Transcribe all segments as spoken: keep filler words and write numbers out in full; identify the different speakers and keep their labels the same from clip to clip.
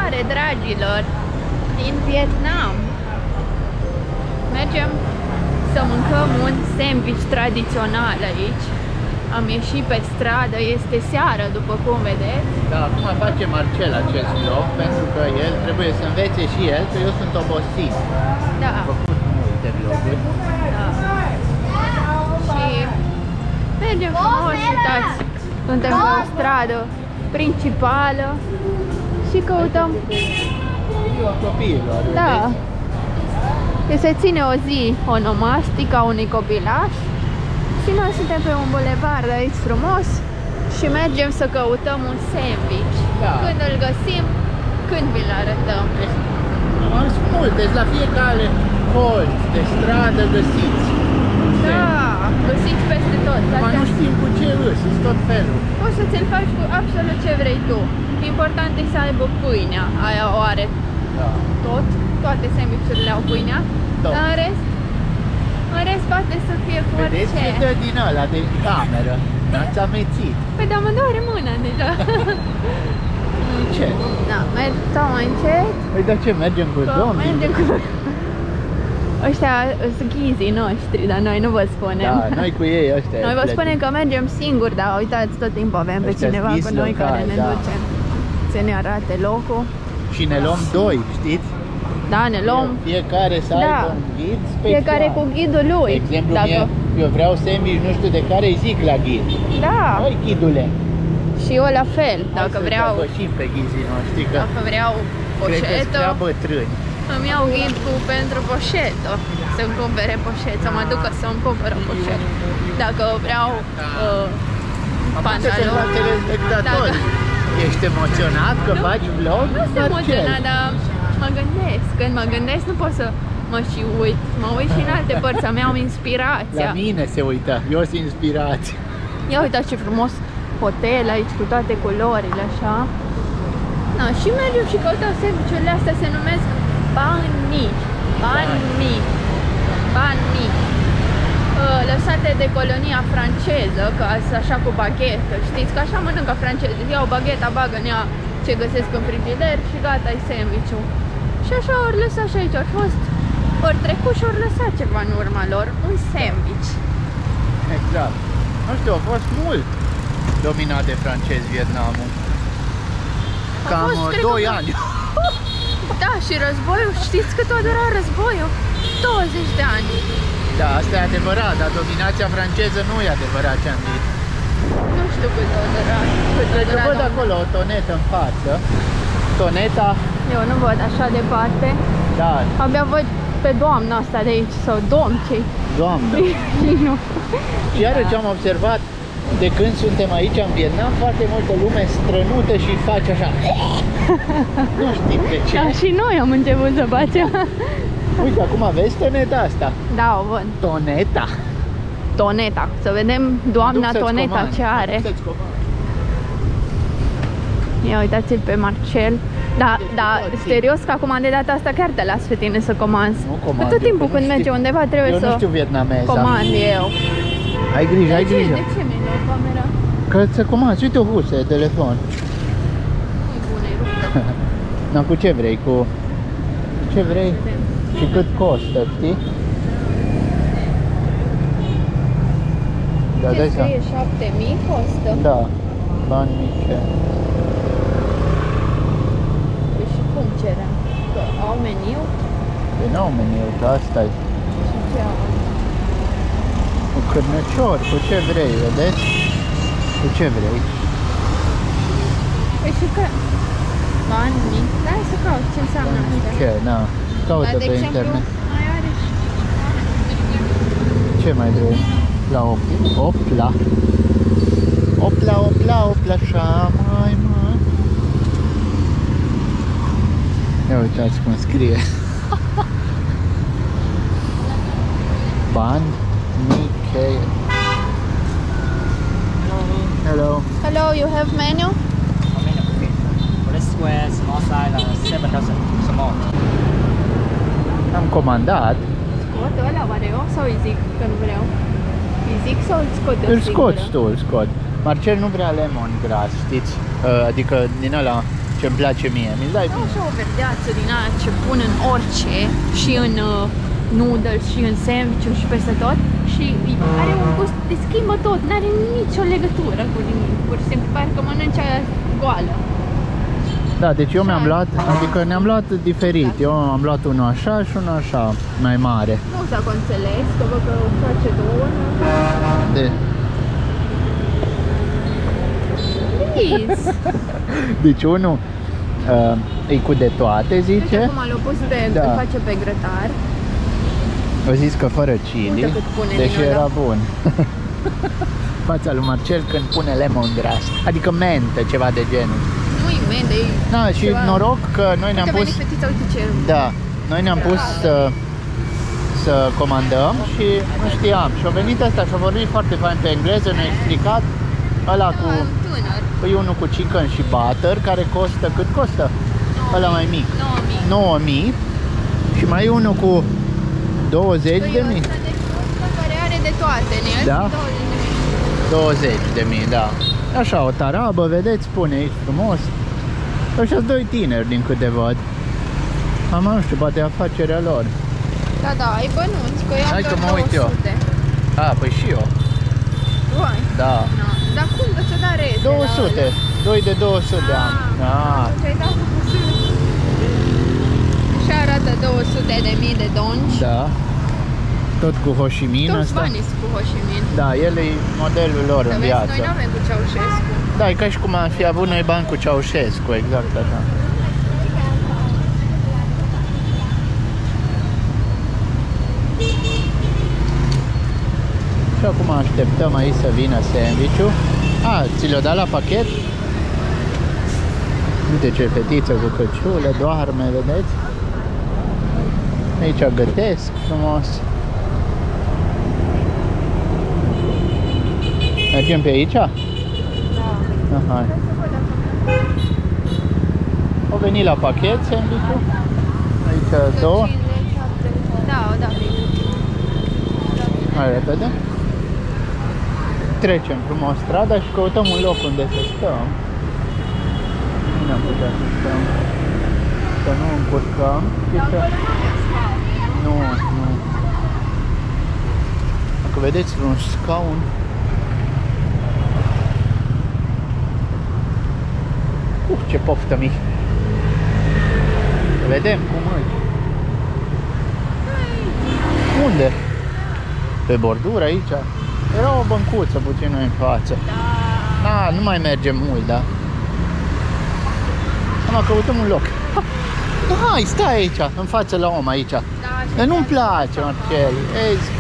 Speaker 1: mâncare, dragilor, din Vietnam. Mergem să mâncăm un sandwich tradițional aici. Am ieșit pe stradă, este seară, după cum vedeți.
Speaker 2: Da, acum face Marcel acest vlog, pentru că el trebuie să învețe și el, că eu sunt obosit.
Speaker 1: Da.
Speaker 2: Am făcut multe vloguri.
Speaker 1: Da. Și mergem frumos, uitați, suntem pe o stradă principală și căutăm.
Speaker 2: Ziua copiilor,
Speaker 1: Da.
Speaker 2: vedeți?
Speaker 1: Se ține o zi onomastică a unui copilaș și noi suntem pe un bulevard aici frumos și mergem să căutăm un sandwich.
Speaker 2: Da.
Speaker 1: Când îl găsim, când vi-l arătăm.
Speaker 2: Am spus, deci la fiecare colț de stradă găsiți.
Speaker 1: Da, găsiți peste tot.
Speaker 2: Acum nu știm cu ce îs, sunt tot felul.
Speaker 1: Poți să ți-l faci cu absolut ce vrei tu. Important e să aibă pâinea. Aia o are
Speaker 2: Da.
Speaker 1: tot. Toate sandwich-urile au pâinea.
Speaker 2: Da.
Speaker 1: În rest, în rest poate să fie cu
Speaker 2: Vedeți
Speaker 1: orice.
Speaker 2: ce dă din ăla de cameră? N-ați amețit.
Speaker 1: Păi da, mă doare mâna deja.
Speaker 2: Ce?
Speaker 1: Da, mergem mai încet.
Speaker 2: Păi de ce mergem cu
Speaker 1: Că
Speaker 2: domnii?
Speaker 1: mergem cu... Ăștia sunt ghizii noștri, dar noi nu vă spunem.
Speaker 2: Da, noi cu ei ăștia.
Speaker 1: Noi vă
Speaker 2: plătim.
Speaker 1: spunem că mergem singuri, dar uitați, tot timpul avem pe
Speaker 2: Ăștia
Speaker 1: cineva
Speaker 2: sunt
Speaker 1: cu noi
Speaker 2: locali,
Speaker 1: care ne
Speaker 2: da.
Speaker 1: duce să ne arate locul.
Speaker 2: Și ne luăm doi, știți?
Speaker 1: Da, ne luăm
Speaker 2: Fiecare să
Speaker 1: Da.
Speaker 2: aibă un ghid special.
Speaker 1: fiecare cu ghidul lui.
Speaker 2: De exemplu,
Speaker 1: Dacă...
Speaker 2: mie, eu vreau sandwich, nu știu de care, îi zic la ghid.
Speaker 1: Da,
Speaker 2: Hai, ghidule.
Speaker 1: și eu la fel, dacă
Speaker 2: Hai
Speaker 1: vreau,
Speaker 2: să și pe ghizii noștri, că
Speaker 1: dacă vreau
Speaker 2: cred că sunt
Speaker 1: poșetă,
Speaker 2: prea bătrâni.
Speaker 1: îmi iau ghid cu pentru poșetă, să-mi cumpere poșetă, să mă ducă să-mi cumpăr o poșetă. Dacă vreau uh, pantaloni,
Speaker 2: La telespectatori. Ești emoționat că
Speaker 1: Nu,
Speaker 2: faci vlog?
Speaker 1: nu sunt
Speaker 2: Marcel?
Speaker 1: emoționat, dar mă gândesc, când mă gândesc nu pot să mă și uit, mă uit și în alte părți, să-mi iau inspirația.
Speaker 2: La mine se uită, eu sunt inspirat.
Speaker 1: Ia uitați ce frumos hotel aici cu toate culorile, așa. Na, și mergem și căutăm sandwich-urile astea, se numesc banh mi. Banh mi. Banh mi. Uh, Lăsate de colonia franceză, că sunt așa cu baghetă, știți că așa mănâncă francezii, iau bagheta, bagă în ea ce găsesc în frigider și gata, e sandwich-ul. Și așa ori lăsat și aici, ori fost, ori trecut și ori lăsat ceva în urma lor, un sandwich.
Speaker 2: Exact. Nu știu, a fost mult dominat de francezi Vietnamul. Cam
Speaker 1: fost, cred
Speaker 2: doi
Speaker 1: că-
Speaker 2: ani.
Speaker 1: Da, și războiul, știți cât a durat războiul? douăzeci de ani.
Speaker 2: Da, asta e adevărat, dar dominația franceză nu e adevărat ce am zis.
Speaker 1: Nu știu cât a durat. Cât a
Speaker 2: Deci
Speaker 1: durat,
Speaker 2: văd
Speaker 1: dar
Speaker 2: acolo o tonetă în față. Toneta,
Speaker 1: eu nu văd așa departe.
Speaker 2: da,
Speaker 1: Abia văd pe doamna asta de aici, sau domn cei.
Speaker 2: doamnă.
Speaker 1: Nu.
Speaker 2: Și iară ce am observat, de când suntem aici în Vietnam, foarte multă lume strănută și face așa. Nu știm de ce.
Speaker 1: Da, și noi am început să facem.
Speaker 2: Uite, acum vezi toneta asta?
Speaker 1: Da, o văd.
Speaker 2: Toneta.
Speaker 1: Toneta. Să vedem doamna
Speaker 2: Duc să-ți
Speaker 1: Toneta
Speaker 2: comand.
Speaker 1: ce are.
Speaker 2: Duc să-ți comand.
Speaker 1: Ia uitați-l pe Marcel. Da, da, serios că acum de data asta chiar te las pe tine să comanzi.
Speaker 2: Nu comand,
Speaker 1: Tot
Speaker 2: eu
Speaker 1: timpul
Speaker 2: că nu
Speaker 1: când
Speaker 2: știu.
Speaker 1: merge undeva trebuie
Speaker 2: Eu
Speaker 1: să
Speaker 2: nu știu vietnameza.
Speaker 1: comand eu.
Speaker 2: Ai grijă, ai
Speaker 1: De ce?
Speaker 2: grijă.
Speaker 1: De ce mi-ai luat camera?
Speaker 2: Că să comanzi, uite o husă de telefon.
Speaker 1: Nu-i bună, e ruptă.
Speaker 2: Na, cu ce vrei? Cu ce vrei?
Speaker 1: Vedem.
Speaker 2: Și cât costă, știi? Da,
Speaker 1: Ce
Speaker 2: dai seama.
Speaker 1: scrie șapte mii costă?
Speaker 2: Da, bani mici.
Speaker 1: Păi și cum cerem? Că au meniu?
Speaker 2: Păi n-au meniu, că asta e.
Speaker 1: Și ce au?
Speaker 2: Cu cârnăciori, cu ce vrei, vedeți? Cu ce vrei?
Speaker 1: Păi și că... Bani mici? Hai să caut ce înseamnă asta.
Speaker 2: Ce, na, caută
Speaker 1: Dar, de
Speaker 2: pe
Speaker 1: exemplu,
Speaker 2: internet.
Speaker 1: mai are și...
Speaker 2: Ce mai vrei? La opla. Opla, opla, opla, așa, mai, mai. Ia uitați cum scrie. Bani mici. Hello.
Speaker 1: Hello, you have menu?
Speaker 3: Red square, small size, uh, seven dozen, small.
Speaker 2: Am comandat.
Speaker 1: Scot ăla oare eu sau îi zic că nu vreau? Îi zic sau îl scot eu
Speaker 2: Îl
Speaker 1: singură?
Speaker 2: scoți tu, îl scot. Marcel nu vrea lemon gras, știți? Uh, Adică din ăla ce-mi place mie, mi-l dai
Speaker 1: Da,
Speaker 2: bine.
Speaker 1: așa o verdeață din aia ce pun în orice, și în uh, noodles, și în sandwich și peste tot. Și are un gust, te schimbă tot, n-are nicio legătură cu nimic. Pur și simplu, parcă mănânci aia goală.
Speaker 2: Da, deci eu mi-am luat, adică ne-am luat diferit. Eu am luat unul așa și unul așa, mai mare.
Speaker 1: Nu s-a înțeles, că văd că face două.
Speaker 2: De...
Speaker 1: Please!
Speaker 2: Deci unul uh, e cu de toate,
Speaker 1: Uite
Speaker 2: zice.
Speaker 1: acum l-a pus pe,
Speaker 2: Da.
Speaker 1: îl face pe grătar.
Speaker 2: O zis că fără chili,
Speaker 1: Uite cât pune
Speaker 2: deși
Speaker 1: din ăla.
Speaker 2: era bun. Fața lui Marcel când pune lemongrass, adică mentă, ceva de genul.
Speaker 1: Nu-i mende, e
Speaker 2: Da, și
Speaker 1: ceva...
Speaker 2: noroc că noi ne-am
Speaker 1: Uite,
Speaker 2: pus...
Speaker 1: a venit fetița, uite ce...
Speaker 2: Da, noi ne-am pus să, să comandăm și nu știam. Și a venit asta și a vorbit foarte fain pe engleză, ne-a explicat ăla cu...
Speaker 1: Da, tânăr.
Speaker 2: Păi unul cu chicken și butter, care costă, cât costă? Ăla mai mic.
Speaker 1: nouă mii.
Speaker 2: nouă mii. Și mai e unul cu douăzeci
Speaker 1: Păi
Speaker 2: de mii.
Speaker 1: ăsta de ăsta care are de toate, în el,
Speaker 2: Da?
Speaker 1: douăzeci de mii.
Speaker 2: douăzeci de mii, da. Așa, o tarabă, vedeți, spune aici frumos. Ăștia doi tineri din câte văd. Am nu știu, poate afacerea lor.
Speaker 1: Da, da, ai bănuți, că eu am
Speaker 2: Hai că
Speaker 1: doar
Speaker 2: mă uit eu.
Speaker 1: două sute.
Speaker 2: A, păi și eu.
Speaker 1: Tu ai?
Speaker 2: Da.
Speaker 1: No. Dar cum că ți-o da reze
Speaker 2: două sute. doi de două sute am. Da.
Speaker 1: Ți-ai dat cu pusul. Așa arată două sute de mii de donci.
Speaker 2: Da. Tot cu Ho Chi Minh
Speaker 1: Toți
Speaker 2: asta.
Speaker 1: banii sunt cu Ho Chi Minh.
Speaker 2: Da, el e modelul lor
Speaker 1: Să
Speaker 2: în
Speaker 1: vezi,
Speaker 2: viață.
Speaker 1: noi nu avem cu Ceaușescu.
Speaker 2: Da, e ca și cum am fi avut noi bani cu Ceaușescu, exact așa. Și acum așteptăm aici să vină sandwich-ul. A, ți l-o dat la pachet? Uite ce fetiță cu căciulă, doarme, vedeți? Aici gătesc frumos. Mergem pe aici?
Speaker 1: Da.
Speaker 2: Aha. O venit la pachet sandwich-ul. Aici două.
Speaker 1: Da, da.
Speaker 2: Hai repede. Trecem frumos strada și căutăm un loc unde să stăm. Nu am putea să stăm. Să nu încurcăm. Să... Nu, nu. Dacă vedeți un scaun. Uh, ce poftă mic. Vedem cum e. Unde? Pe bordură aici? Era o băncuță puțin în față.
Speaker 1: Da.
Speaker 2: Da, nu mai mergem mult, da? Acum căutăm un loc. Ha. Hai, stai aici, în față la om aici.
Speaker 1: Da,
Speaker 2: Dar nu-mi place, Marcel. Vezi?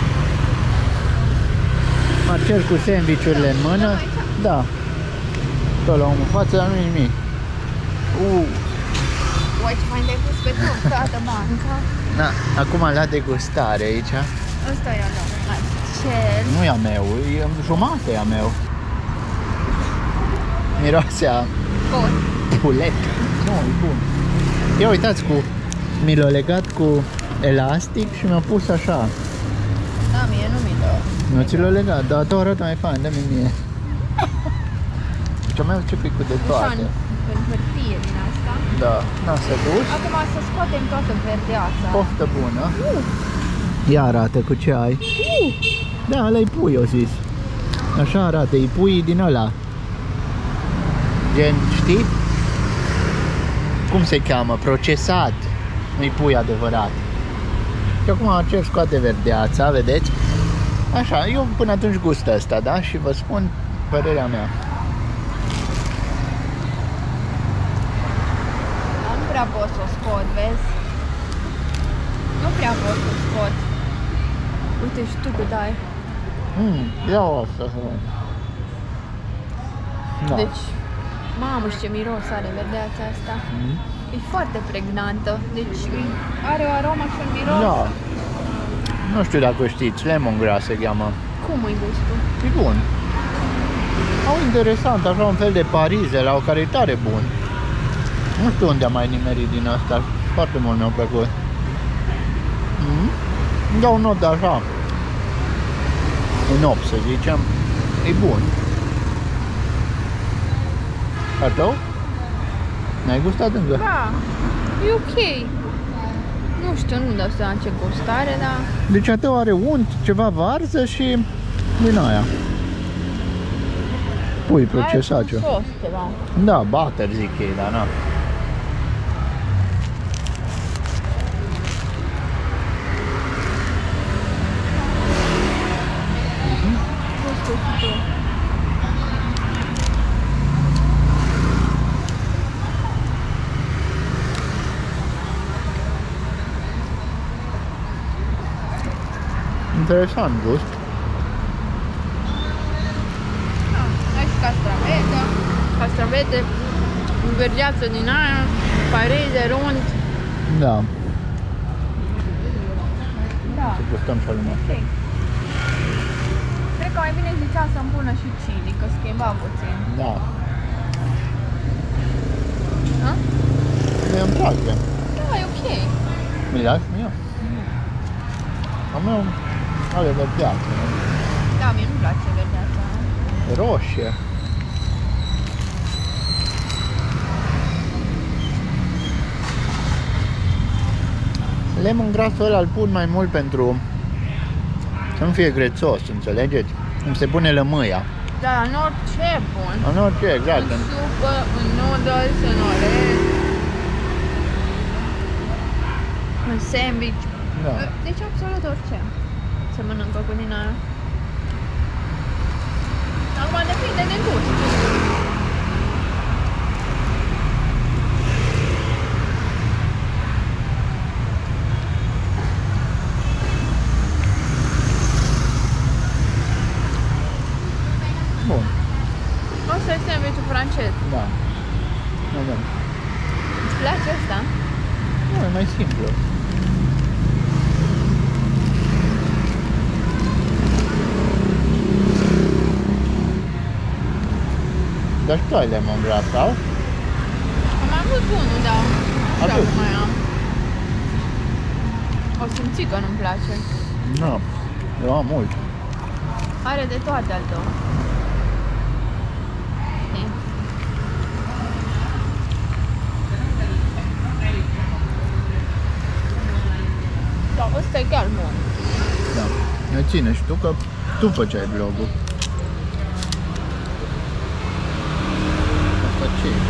Speaker 2: Marcel cu sandwich-urile în mână. Da. Tot la om în față, dar nu nimic. Uh.
Speaker 1: Uai, ce mai de pus pe tot, toată banca.
Speaker 2: Da, acum la degustare aici.
Speaker 1: Ăsta e al meu. Marcel.
Speaker 2: Nu e a meu, e jumate a meu. Miroase a
Speaker 1: Bun.
Speaker 2: pulet. Nu, e bun. Ia uitați cu... Mi l-a legat cu elastic și mi-a pus așa.
Speaker 1: Da, mie nu mi-i dă.
Speaker 2: Nu ți l-a legat, dar tu arată mai fain, dă-mi mie. Ce mai ce cu de
Speaker 1: Așa,
Speaker 2: toate.
Speaker 1: în, în hârtie din asta.
Speaker 2: Da, n-a să duci.
Speaker 1: Acum să scoatem toată verdeața.
Speaker 2: Poftă bună. Ia arată cu ce ai. Da, ăla-i pui, eu zis. Așa arată, e pui din ăla. Gen, știi? Cum se cheamă? Procesat. Nu-i pui adevărat. Și acum încerc scoate verdeața, vedeți? Așa, eu până atunci gust ăsta, da? Și vă spun părerea mea.
Speaker 1: Nu prea pot să o scot, vezi? Nu prea pot să o scot. Uite și tu cât ai.
Speaker 2: Mm, ia o asta. Da.
Speaker 1: Deci, mamă, și ce miros are verdeața asta.
Speaker 2: Mm.
Speaker 1: E foarte pregnantă. Deci are o aromă și un miros.
Speaker 2: Da. Nu știu dacă știți, lemongrass se cheamă.
Speaker 1: Cum e gustul?
Speaker 2: E bun. Au interesant, așa un fel de parize, la o care e tare bun. Nu știu unde am mai nimerit din asta, foarte mult mi-a plăcut. Mm? Îmi dau un not de așa. Un opt, să zicem. E bun. A tău? N-ai gustat încă?
Speaker 1: Da, e ok. Nu știu, nu dau seama ce gust are, dar...
Speaker 2: Deci a tău are unt, ceva varză și din aia. Pui procesat
Speaker 1: Are
Speaker 2: ceva.
Speaker 1: un sos ceva.
Speaker 2: Da, butter zic ei, dar na.
Speaker 1: Gustul și tu.
Speaker 2: Interesant gust.
Speaker 1: Ai și castravete, castravete, verdeață din aia, parize, rund.
Speaker 2: Da,
Speaker 1: Da.
Speaker 2: să gustăm și lumea.
Speaker 1: Ok. Cred că mai bine zicea să-mi pună și chili, că schimba puțin.
Speaker 2: Da.
Speaker 1: Ha?
Speaker 2: Mie îmi place.
Speaker 1: Da, e ok.
Speaker 2: Mi-l lași mie? A meu are verdeață,
Speaker 1: Da, mie nu-mi place verdeața.
Speaker 2: roșie. Lemongrass-ul ăla îl pun mai mult pentru să nu fie grețos, înțelegeți? Cum se pune lămâia.
Speaker 1: Da, în orice bun.
Speaker 2: În orice, exact.
Speaker 1: În supă, în noodles, în orez, în sandwich.
Speaker 2: Da.
Speaker 1: Deci absolut orice se mănâncă cu din aia. Acum depinde de gust.
Speaker 2: Bun.
Speaker 1: Asta e sandwich-ul francez.
Speaker 2: Da. Avem.
Speaker 1: Îți place asta?
Speaker 2: Nu, e mai simplu. Dar și tu ai lemongrass, sau?
Speaker 1: Am mai avut unul, dar nu știu
Speaker 2: Atât.
Speaker 1: cum mai am. O simți că nu-mi place.
Speaker 2: Nu. Eu am mult.
Speaker 1: Are de toate al tău. Știi? Da, ăsta e chiar bun.
Speaker 2: Da. Ne ține și tu că tu făceai vlogul. Asta ce e?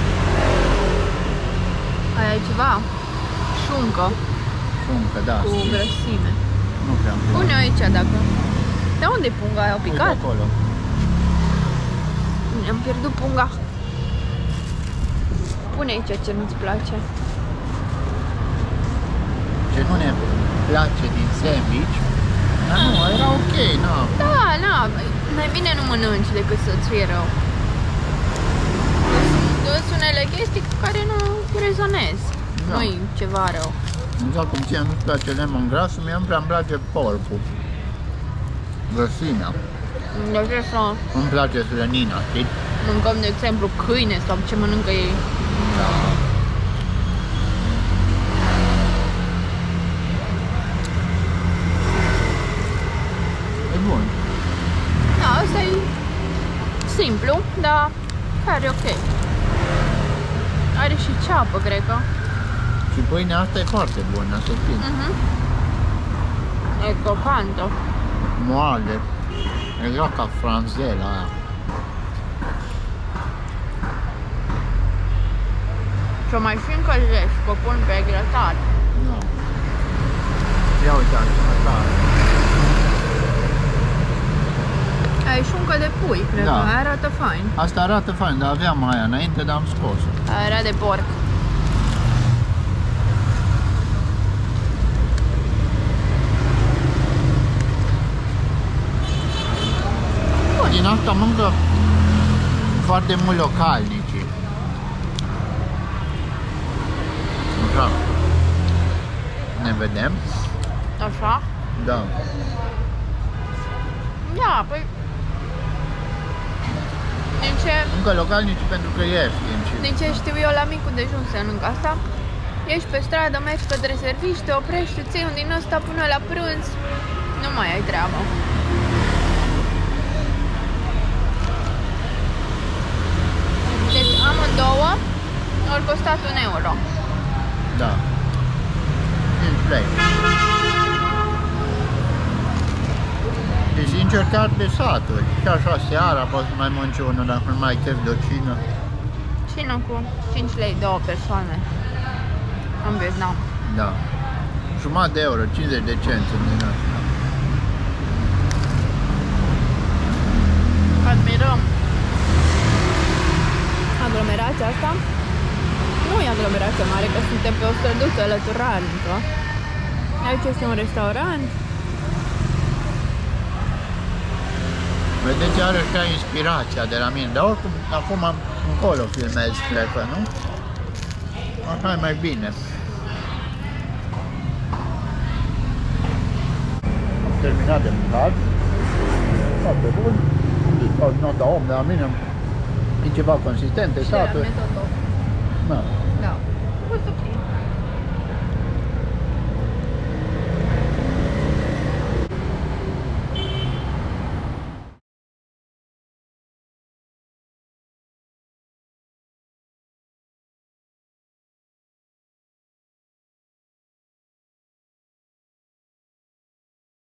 Speaker 1: Aia e ceva? Șuncă
Speaker 2: Încă, da.
Speaker 1: cu
Speaker 2: știu.
Speaker 1: grăsime.
Speaker 2: Nu prea îmi place.
Speaker 1: Pune aici dacă... Dar unde e punga aia? Au
Speaker 2: Uite
Speaker 1: picat?
Speaker 2: acolo.
Speaker 1: Am pierdut punga. Pune aici ce nu-ți place.
Speaker 2: Ce nu ne place din sandwich. Dar nu, era ok, nu.
Speaker 1: Da, na, mai bine nu mănânci decât să-ți fie rău. Sunt unele chestii cu care nu rezonezi.
Speaker 2: Da.
Speaker 1: Nu-i ceva rău.
Speaker 2: Exact cum ție nu-ți place lemongrass-ul, mie îmi prea îmi place porcul. Grăsimea.
Speaker 1: Deci să
Speaker 2: Îmi place slănina, știi?
Speaker 1: mâncăm, de exemplu, câine sau ce mănâncă ei.
Speaker 2: Da. E bun.
Speaker 1: Da, asta e simplu, dar care e ok. Are și ceapă, cred că.
Speaker 2: Și pâinea asta e foarte bună, să știi.
Speaker 1: Mhm. E crocantă.
Speaker 2: Moale. Exact ca franzela aia.
Speaker 1: Și o mai și încălzești, că o pun pe grătar.
Speaker 2: Da. Ia uite asta.
Speaker 1: Aia e șuncă de pui, cred
Speaker 2: Da.
Speaker 1: că. Aia arată fain.
Speaker 2: Asta arată fain, dar aveam aia înainte, dar am scos-o.
Speaker 1: Aia era de porc.
Speaker 2: Din asta mâncă foarte mult localnicii. Așa. Ne vedem?
Speaker 1: Așa?
Speaker 2: Da.
Speaker 1: Da, păi... Din ce,
Speaker 2: Încă localnicii pentru că e ieftin și...
Speaker 1: din ce știu eu, la micul dejun se mănâncă asta. Ești pe stradă, mergi către servici, te oprești, îți iei un din ăsta până la prânz. Nu mai ai treabă. Deci amândouă Ori costat un euro.
Speaker 2: Da. cinci lei. Deci încercat de saturi. Și așa seara poți să mai mănânci unul dacă nu mai ai chef de o cină.
Speaker 1: Cină cu cinci lei, două persoane. În Vietnam.
Speaker 2: Da. Jumătate de euro, cincizeci de cenți în din asta.
Speaker 1: Admirăm aglomerația asta. Nu e aglomerație mare, că suntem pe o străduță lăturalnică. Aici este un restaurant.
Speaker 2: Vedeți, are așa inspirația de la mine, dar oricum acum încolo filmez, cred că, nu? Așa e mai bine. Am terminat de mâncat. Foarte bun. Nu dau om, dar la mine e ceva consistent, de satul. Da.